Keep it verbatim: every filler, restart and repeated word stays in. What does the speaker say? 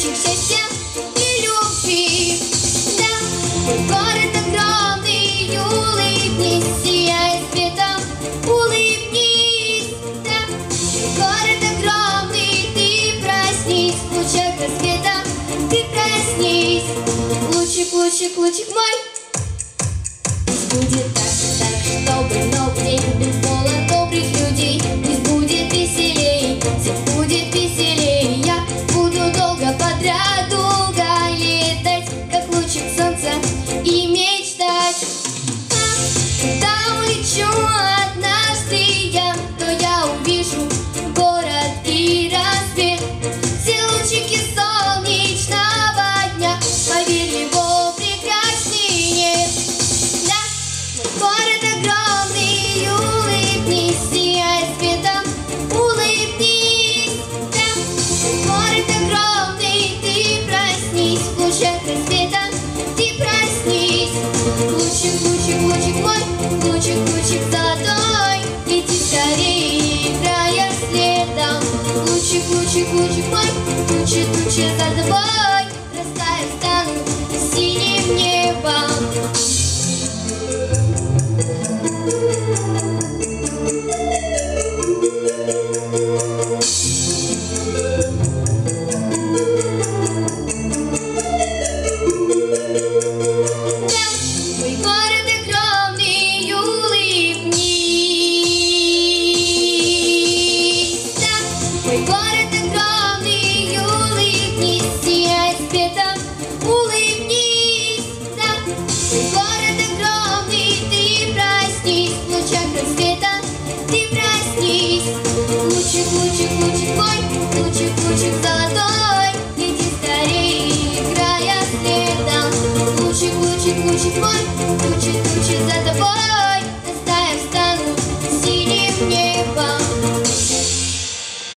лучик счастья и любви. Да, мой город огромный, улыбнись, сияй светом, улыбнись. Да, мой город огромный, ты проснись, в лучах рассвета, ты проснись. Лучик, лучик, лучик мой. Пусть будет так, так, чтобы новый день был полон добрых людей. Пусть будет веселей, всем будет веселей. Я буду долго подряд долго летать, как лучик солнца, и мечтать. А когда улечу однажды я, то я увижу город и рассвет. Все лучики солнечного дня, поверь, его прекрасней нет. Город огромный, улыбнись, сияй светом, улыбнись. Да, город огромный, ты проснись, в лучах рассвета, ты проснись. Лучик, лучик, лучик мой, лучик, лучик золотой, лети скорее, играя следом. Лучик, лучик, лучик мой, тучи, тучи за тобой, растаю, стану синим небом. Мой город огромный, улыбнись. Да, мой город огромный, улыбнись, сияй светом, улыбнись. Да, мой город огромный, ты проснись, в лучах рассвета, ты проснись. Лучик, лучик, лучик мой, лучик, лучик золотой, лети скорее, играя следом. Лучик, лучик, лучик мой,